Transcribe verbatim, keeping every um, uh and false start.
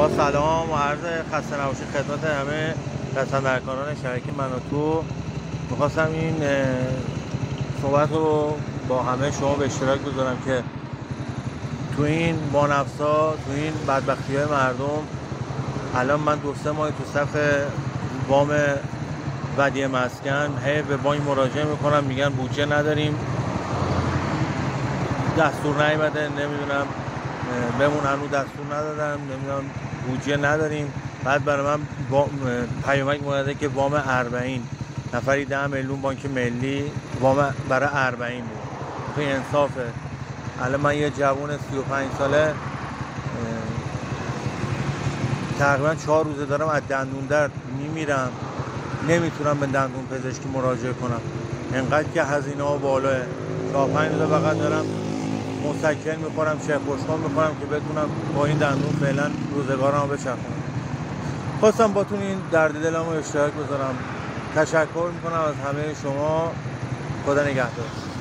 با سلام و عرض خسته نباشید خدمت همه دستاندرکاران شریک من و تو. میخواستم این صحبت رو با همه شما به اشتراک بذارم که تو این بانفسا، تو این بدبختی های مردم، الان من دو سه ماه تو صف وام ودیعه مسکن هی به بانک مراجعه میکنم، میگن بودجه نداریم، دستور نیامده، نمیدونم بمون، هنوز دستور ندادم، نمیدونم بودجه نداریم. بعد برای من پیامک اومده که وام اربعین نفری ده میلیون بانک ملی وام برای اربعین بود. خیلی انصافه. الان من یه جوون سی و پنج ساله تقریبا چهار روزه دارم از دندون درد میمیرم، نمیتونم به دندون پزشکی مراجعه کنم، انقدر که هزینه ها بالاه. چهار پنج روزه فقط دارم مسکن میخورم، شیخ خوشخوام میخورم که بتونم با این دندون فعلا روزگارم رو بچرخونم. خواستم باتون این درد دلم رو اشتراک بذارم. تشکر میکنم از همه شما. خدا نگهدار.